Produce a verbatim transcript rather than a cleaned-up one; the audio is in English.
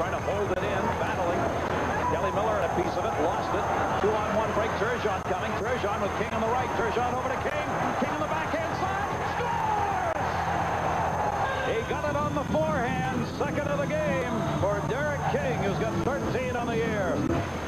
trying to hold it in, battling. Kelly Miller had a piece of it, lost it. Two on one break. Turgeon coming. Turgeon with King on the right. Turgeon over to King. King on the backhand side. Scores! He got it on the forehand. Second of the game for Derek King, who's got thirteen on the year.